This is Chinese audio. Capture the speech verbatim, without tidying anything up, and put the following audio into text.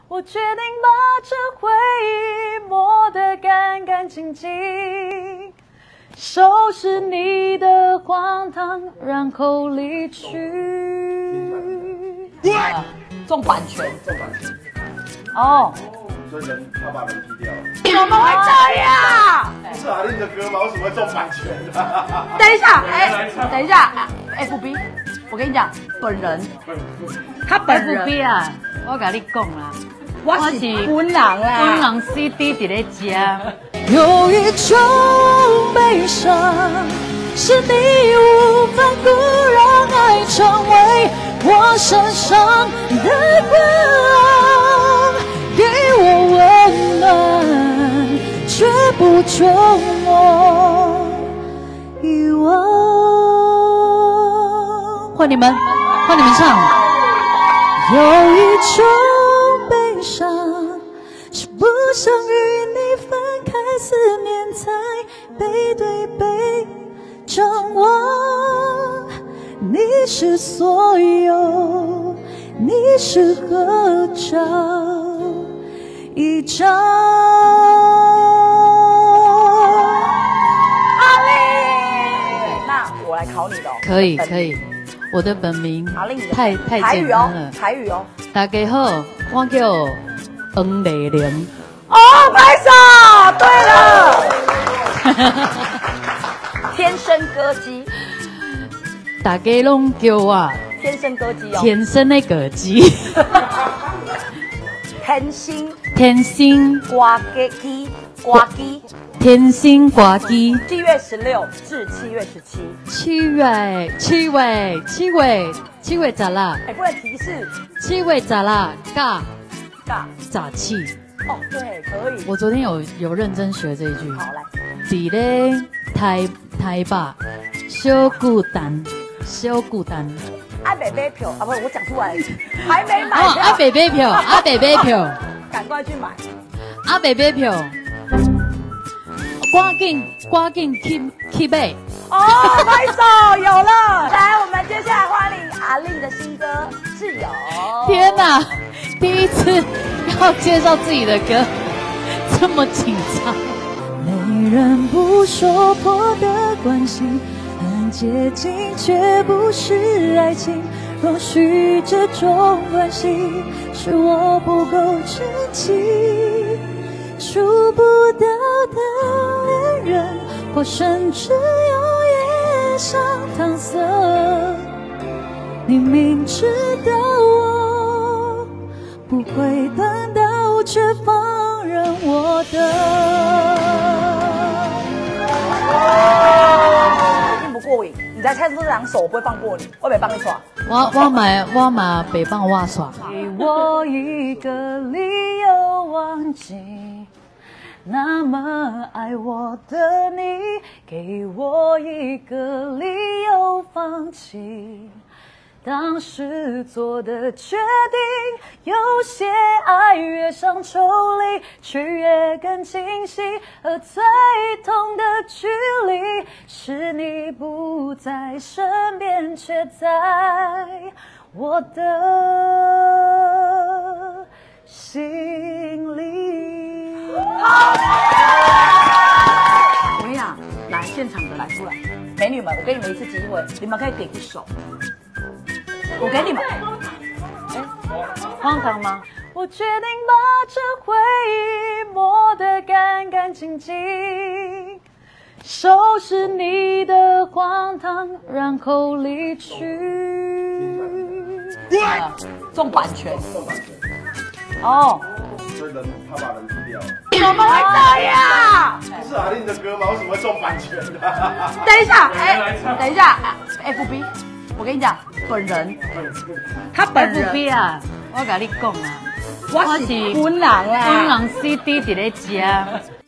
我决定把这回忆抹得干干净净，收拾你的荒唐，然后离去。 啊、中版权， 中版权。 哦。 所以人他把人踢掉了， 怎么会这样？ 不是阿令的歌吗？为什么会中版权？ 等一下，哎、欸，等一下 ，F B， 我跟你讲，本人，他本人 F B 啊，我跟你讲啦， 我是本人啦， 本人 C D 在咧吃。 有一种悲伤，是你无法不让爱成为我身上的光。 给我温暖，却不准我遗忘。换你们，换你们唱。有一种悲伤，是不想与你分开，思念才背对背张望。你是所有，你是合照。 一张。 阿令，那我来考你的、哦。 可以可以，我的本名阿令太太简单了。 台语哦， 大家好，我叫黄丽玲。 哦，拍手，对了，天生歌姬。 大家拢叫我天生歌姬哦。 天生的歌姬。 天星。 天星歌姬，歌姬， 天星歌姬。 七月十六至七月十七。 七月，七月，七月，七月十六。 哎，不能提示。 七月十六，嘎嘎早起。 哦，对，可以。 我昨天有有认真学这一句。 好来。 伫咧台台北，小孤单，小孤单。 阿北北票啊，不是我讲出来，还没买哦，阿北北票，阿北北票， 赶快去买。 阿北北票，赶紧赶紧去去买。 哦，拍手有了。来，我们接下来欢迎阿令的新歌《挚友》。 天哪，第一次要介绍自己的歌，这么紧张。 没人不说破的关系。 很接近，却不是爱情。容许这种关系，是我不够珍惜。触不到的恋人，或甚至有夜上搪塞。你明知道我不会等到，却放任我等。 不过瘾，你在菜市场手我不会放过你，我没帮你耍。 我我买我买北棒我耍。 给我一个理由忘记那么爱我的你，给我一个理由放弃当时做的决定。有些爱越想抽离，却越更清晰，而最痛的距离是你不在身边，却在我的心里。 我跟你讲，来现场的来出来，美女们，我给你们一次机会，你们可以点一首。我给你们。 哎，荒唐吗？ 我决定把这回忆抹得干干净净，收拾你的荒唐，然后离去。 啊、中版权， 中版权。 哦。 所以人他把人踢掉了。 怎么会这样？ 不是阿令的歌吗？为什么会中版权？ 等一下，哎、欸，等一下 ，F B， 我跟你讲，本人，他本人 F B 啊，我跟你讲啊， 我是本人啦， 本人 C D 在咧吃。